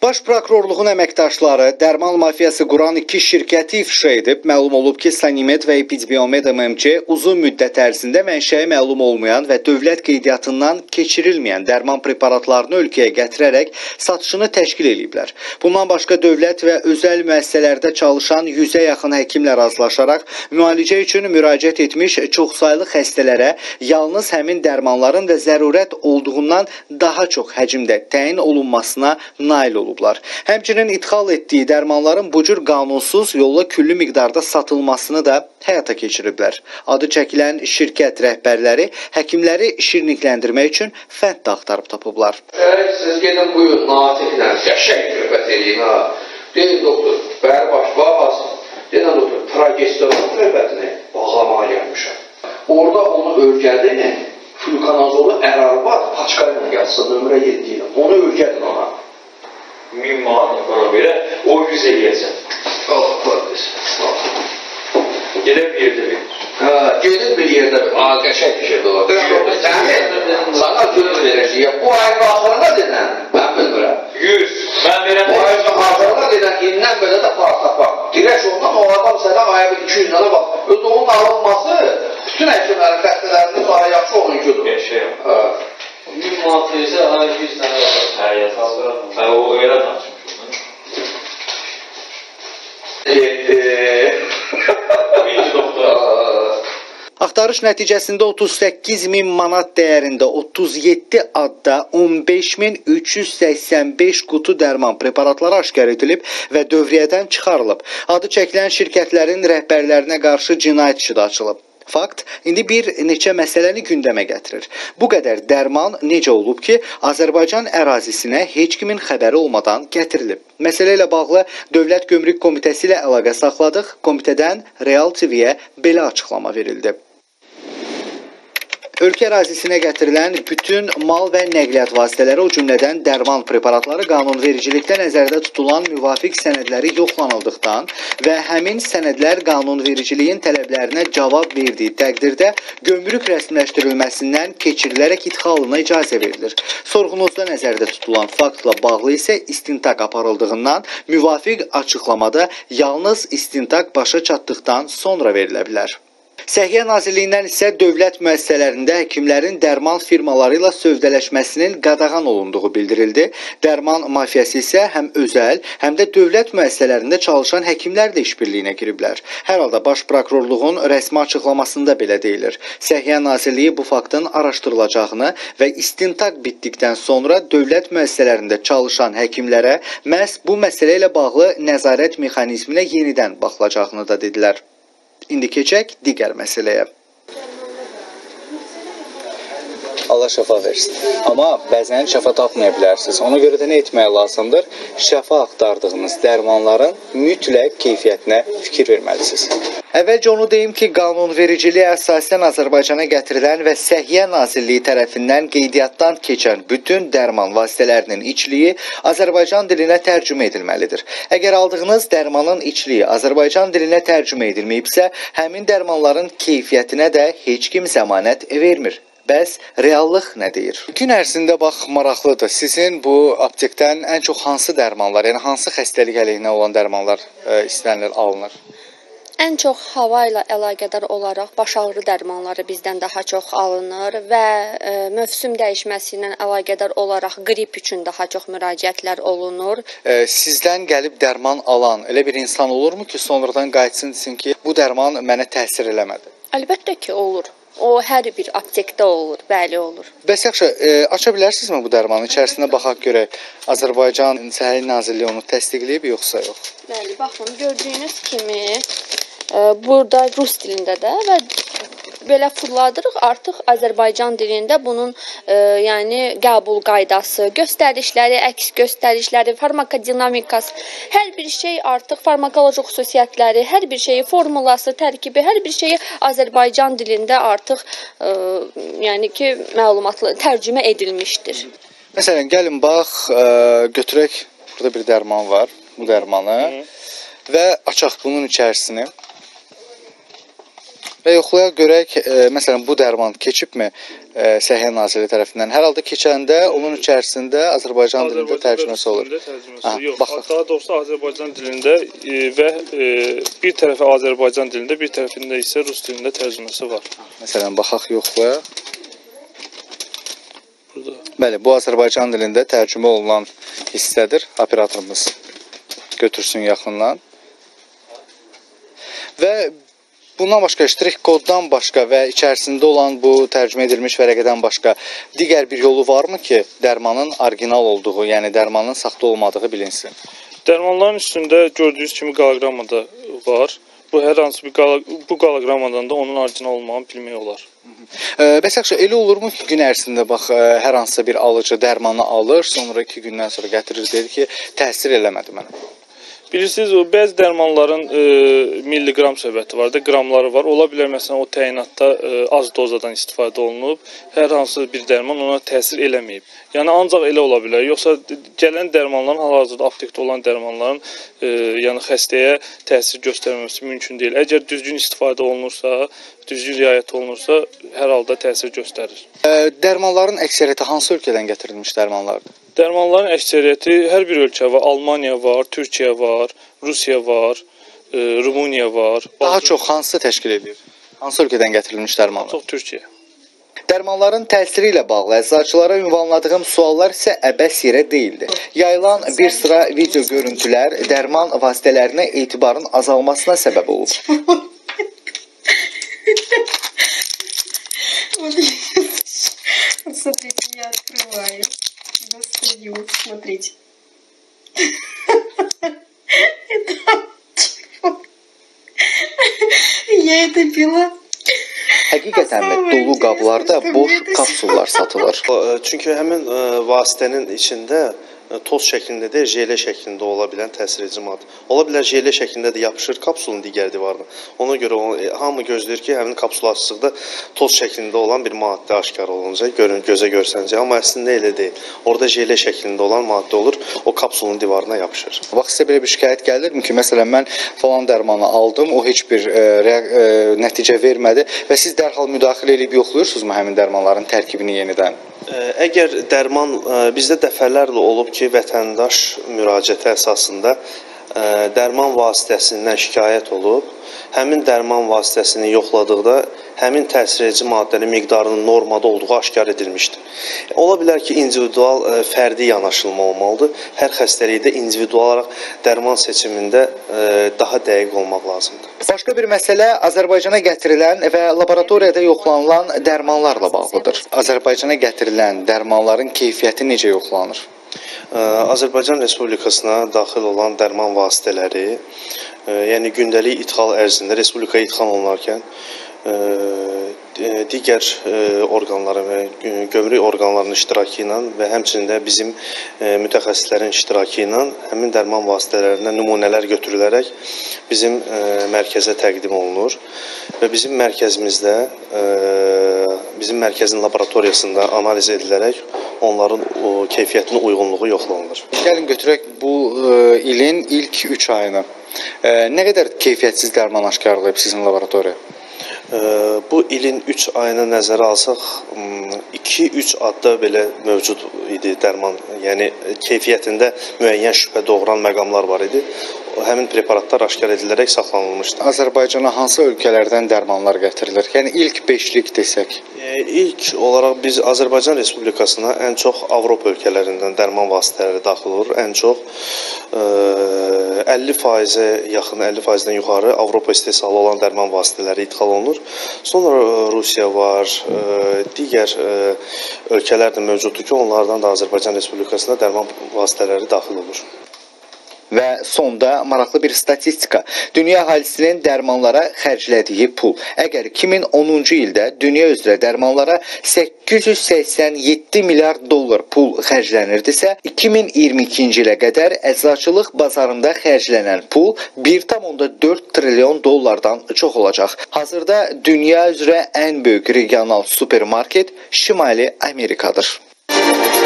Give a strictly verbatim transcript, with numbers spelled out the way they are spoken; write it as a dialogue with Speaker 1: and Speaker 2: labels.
Speaker 1: Baş prokurorluğun əməkdaşları dərman mafiyası quran iki şirkəti ifşa edib. Məlum olub ki, Sanimed və Epidbiomed M M C uzun müddət ərzində mənşəyi məlum olmayan və dövlət qeydiyyatından keçirilməyən dərman preparatlarını ölkəyə gətirərək satışını təşkil ediblər. Bundan başqa dövlət və özəl müəssisələrdə çalışan yüzə yaxın həkimlə razılaşaraq müalicə üçün müraciət etmiş çoxsaylı xəstələrə yalnız həmin dərmanların və zərurət olduğundan daha çox həcmdə təyin olunmasına nail olub. Həmçinin idxal etdiyi dərmanların bu cür qanunsuz yolla küllü miqdarda satılmasını da həyata keçiriblər. Adı çəkilən şirkət rəhbərləri həkimləri şirnikləndirmək üçün fənd də axtarıb tapıblar.
Speaker 2: Siz gedin buyurun, natiklə, qəşək söhbət edin ha. Deyin doktor, bəri baş bağlasın. Deyin doktor, progesteron söhbətini bağlamağa gəlmişəm. Orada onu örgədin, flukonazolu ərarbat, paçka ilə gəlsin, nömrə yeddi ilə. Onu örgədin ona.
Speaker 3: min manat bana görə o yüz eləyəcəm.
Speaker 2: Oh, qardeş.
Speaker 3: Gedib bir yerdə bir.
Speaker 2: Hə, gedib bir yerdə bir. Aa, qəşək bir şeydir o. Sənin, sana söz verəcəyəm. Bu ayın axırına denən, mən bilmirəm.
Speaker 3: yüz. Mən verəm.
Speaker 2: Bu ayın axırına denən, indən belə də para tapaq. Dirək ondan o adam sənə aya bir iki yüz lira bax. Öz onun alınması, bütün həkimlərin xəstələrinin daha yaxşı oluncudur.
Speaker 3: Qəşək.
Speaker 2: Hə.
Speaker 3: min manat isə ayı yüz tane var. Hə, yazılır. Hə, o elə danışmış onu.
Speaker 2: Eee.
Speaker 3: Birinci doktor.
Speaker 1: Axtarış nəticəsində otuz səkkiz min manat dəyərində otuz yeddi adda on beş min üç yüz səksən beş qutu dərman preparatları aşkar edilib və dövriyyədən çıxarılıb. Adı çəkilən şirkətlərin rəhbərlərinə qarşı cinayət işi də açılıb. Fakt indi bir neçə məsələni gündəmə gətirir. Bu qədər dərman necə olub ki, Azərbaycan ərazisinə heç kimin xəbəri olmadan gətirilib? Məsələ ilə bağlı Dövlət Gömrük Komitəsi ilə əlaqə saxladıq. Komitədən Real T V-yə belə açıqlama verildi. Ölkə ərazisinə gətirilən bütün mal və nəqliyyat vasitələri, o cümlədən dərman preparatları qanunvericilikdə nəzərdə tutulan müvafiq sənədləri yoxlanıldıqdan və həmin sənədlər qanunvericiliyin tələblərinə cavab verdiyi təqdirdə gömrük rəsmiləşdirilməsindən keçirilərək idxalına icazə verilir. Sorğunuzda nəzərdə tutulan faktla bağlı isə istintaq aparıldığından müvafiq açıqlamada yalnız istintaq başa çatdıqdan sonra verilə bilər. Səhiyyə Nazirliyindən isə dövlət müəssisələrində həkimlərin dərman firmaları ilə sövdələşməsinin qadağan olunduğu bildirildi. Dərman mafiyası isə həm özəl, həm də dövlət müəssisələrində çalışan həkimlərlə işbirliyinə giriblər. Hər halda Baş Prokurorluğun rəsmi açıqlamasında belə deyilir. Səhiyyə Nazirliyi bu faktın araşdırılacağını və istintaq bitdikdən sonra dövlət müəssisələrində çalışan həkimlərə məhz bu məsələ ilə bağlı nəzarət mexanizminə yenidən baxılacağını da dedilər. İndi keçək digər məsələyə. Allah şəfa versin. Amma bəzən şəfa tapmaya bilərsiniz. Ona görə də nə etmək lazımdır? Şəfa axtardığınız dərmanların mütləq keyfiyyətinə fikir verməlisiniz. Əvvəlcə onu deyim ki, qanunvericiliyə əsasən Azərbaycana gətirilən və Səhiyyə Nazirliyi tərəfindən qeydiyyatdan keçən bütün dərman vasitələrinin içliyi Azərbaycan dilinə tərcümə edilməlidir. Əgər aldığınız dərmanın içliyi Azərbaycan dilinə tərcümə edilməyibsə, həmin dərmanların keyfiyyətinə də heç kim zəmanət vermir. Bəs reallıq nə deyir? Gün ərzində bax, maraqlıdır. Sizin bu aptekdən ən çox hansı dərmanlar, yəni hansı xəstəlik əleyhinə olan dərmanlar e, istənilir, alınır?
Speaker 4: Ən çox hava ilə əlaqədar olaraq baş ağrı dərmanları bizdən daha çox alınır və e, mövsüm dəyişməsi ilə əlaqədar olaraq qrip üçün daha çox müraciətlər olunur.
Speaker 1: E, sizdən gəlib dərman alan elə bir insan olurmu ki, sonradan qayıtsın desin ki, bu dərman mənə təsir eləmədi?
Speaker 4: Əlbəttə ki, olur. O hər bir aptekdə olur, bəli olur.
Speaker 1: Bəs yaxşı, e, aça bilərsinizmi bu dərmanın içərisində baxaq görək Azərbaycan Səhiyyə Nazirliyi onu təsdiqləyib yoxsa yox?
Speaker 4: Bəli, baxın, gördüyünüz kimi e, burada rus dilində də və belə fırladırıq, artıq Azərbaycan dilində bunun e, yəni qəbul qaydası, göstərişləri, əks göstərişləri, farmakodinamikası, hər bir şey artıq farmakoloji xüsusiyyətləri, hər bir şeyi formulası, tərkibi, hər bir şeyi Azərbaycan dilində artıq e, yəni ki, məlumatlı tərcümə edilmişdir.
Speaker 1: Məsələn, gəlin bax, e, götürək, burada bir dərman var, bu dərmanı Hı. və açaq bunun içərisini. Və yoxlayaq görək, e, məsələn bu dərman keçibmi e, Səhiyyə Nazirliyi tərəfindən? Hər halda keçəndə onun içərisində Azərbaycan dilində tərcüməsi olur.
Speaker 5: Tərcüməsi
Speaker 1: Ha,
Speaker 5: yox.
Speaker 1: baxaq.
Speaker 5: Daha doğrusu Azərbaycan dilində e, və e, bir tərəfi Azərbaycan dilində, bir tərəfində isə rus dilində tərcüməsi var.
Speaker 1: Məsələn, baxaq yoxlayaq.
Speaker 5: Burada.
Speaker 1: Bəli, bu Azərbaycan dilində tərcümə olunan hissədir. Operatorumuz götürsün yaxından. Və bundan başqa, ştrik koddan başqa və içərisində olan bu tərcümə edilmiş vərəqədən başqa digər bir yolu varmı ki, dərmanın orijinal olduğu, yəni dərmanın saxta olmadığı bilinsin?
Speaker 5: Dərmanların üstündə gördüyünüz kimi qoloqramada var. Bu hər hansı bir qala, bu qoloqramadan da onun orijinal olmağını bilmək olar.
Speaker 1: E, bəs yaxşı, elə olurmu ki, gün ərzində bax, e, hər hansısa bir alıcı dərmanı alır, sonra iki gündən sonra gətirir, deyir ki, təsir eləmədi mənə.
Speaker 5: Bilirsiniz, o bəzi dərmanların e, milliqram söhbəti var da, qramları var. Ola bilər, məsələn, o təyinatda e, az dozadan istifadə olunub, hər hansı bir dərman ona təsir eləməyib. Yəni, ancaq elə ola bilər. Yoxsa gələn dərmanların, hal-hazırda aptekdə olan dərmanların e, yəni xəstəyə təsir göstərməməsi mümkün deyil. Əgər düzgün istifadə olunursa, düzgün riayət olunursa, hər halda təsir göstərir.
Speaker 1: E, dərmanların əksəriyyəti hansı ölkədən gətirilmiş dərmanlardır?
Speaker 5: Dərmanların əksəriyyəti hər bir ölkə var. Almaniya var, Türkiyə var, Rusiya var, e, Rumıniya var.
Speaker 1: Daha çox hansı təşkil edir? Hansı ölkədən gətirilmiş dərmanlar?
Speaker 5: Çox Türkiyə.
Speaker 1: Dərmanların təsiri ilə bağlı əczaçılara ünvanladığım suallar isə əbəs yerə deyildi. Yayılan bir sıra video görüntülər dərman vasitələrinə etibarın azalmasına səbəb olub.
Speaker 6: Вот смотрите, я открываю, достаю, смотрите. Это телефон. Я это пила.
Speaker 1: Həqiqətənmi dolu qablarda boş kapsullar satılır.
Speaker 7: Çünki həmin ə, vasitənin içində ə, toz şəklində deyil, jele şəklində ola bilən təsiredici maddə. Ola bilər jele şəklində də yapışır kapsulun digər divarına. Ona görə o, e, hamı gözləyir ki, həmin kapsul açdıqda toz şəklində olan bir maddə aşkar olunacaq, görün, gözə görsəncək. Amma əslində elə deyil. Orada jele şəklində olan maddə olur, o kapsulun divarına yapışır.
Speaker 1: Bax, sizə belə bir şikayət gəlirmi ki, məsələn, mən falan dərmanı aldım, o heç bir e, e, nəticə vermədi və siz dərhal müdaxilə edib yoxluyursunuzmu həmin dərmanların tərkibini yenidən?
Speaker 7: Əgər dərman bizdə dəfələrlə olub ki, vətəndaş müraciəti əsasında dərman vasitəsindən şikayət olub, həmin dərman vasitəsini yoxladıqda həmin təsiredici maddənin miqdarının normada olduğu aşkar edilmişdir. Ola bilər ki, individual fərdi yanaşılma olmalıdır. Hər xəstəlikdə individual olaraq dərman seçimində daha dəqiq olmaq lazımdır.
Speaker 1: Başqa bir məsələ Azərbaycana gətirilən və laboratoriyada yoxlanılan dərmanlarla bağlıdır. Azərbaycana gətirilən dərmanların keyfiyyəti necə yoxlanır?
Speaker 7: Azərbaycan Respublikasına daxil olan dərman vasitələri, yəni gündəlik idxal ərzində Respublikaya idxal olunarkən digər orqanların və gömrük orqanlarının iştirakı ilə və həmçinin də bizim mütəxəssislərin iştirakı ilə həmin dərman vasitələrindən nümunələr götürülərək bizim mərkəzə təqdim olunur və bizim mərkəzimizdə, bizim mərkəzin laboratoriyasında analiz edilərək onların keyfiyyətinin uyğunluğu yoxlanılır.
Speaker 1: Gəlin götürək bu ilin ilk üç ayını. Nə qədər keyfiyyətsiz dərman aşkarlayıb sizin laboratoriya?
Speaker 7: Bu ilin üç ayını nəzərə alsaq, iki üç adda belə mövcud idi dərman. Yəni keyfiyyətində müəyyən şübhə doğuran məqamlar var idi. Həmin preparatlar aşkar edilərək saxlanılmışdı.
Speaker 1: Azərbaycana hansı ölkələrdən dərmanlar gətirilir? Yəni ilk beşlik desək.
Speaker 7: İlk olaraq biz Azərbaycan Respublikasına ən çox Avropa ölkələrindən dərman vasitələri daxil olur. Ən çox əlli faizə yaxın, əlli faizdən yuxarı Avropa istehsalı olan dərman vasitələri idxal olunur. Sonra Rusiya var, digər ölkələr də mövcuddur ki, onlardan da Azərbaycan Respublikasına dərman vasitələri daxil olur.
Speaker 1: Və sonda maraqlı bir statistika. Dünya əhalisinin dərmanlara xərclədiyi pul. Əgər iki min onuncu ildə dünya üzrə dərmanlara səkkiz yüz səksən yeddi milyard dollar pul xərclənirdisə, iki min iyirmi ikinci ilə qədər əczaçılıq bazarında xərclənən pul bir tam onda dörd trilyon dollardan çox olacaq. Hazırda dünya üzrə ən böyük regional supermarket Şimali Amerikadır.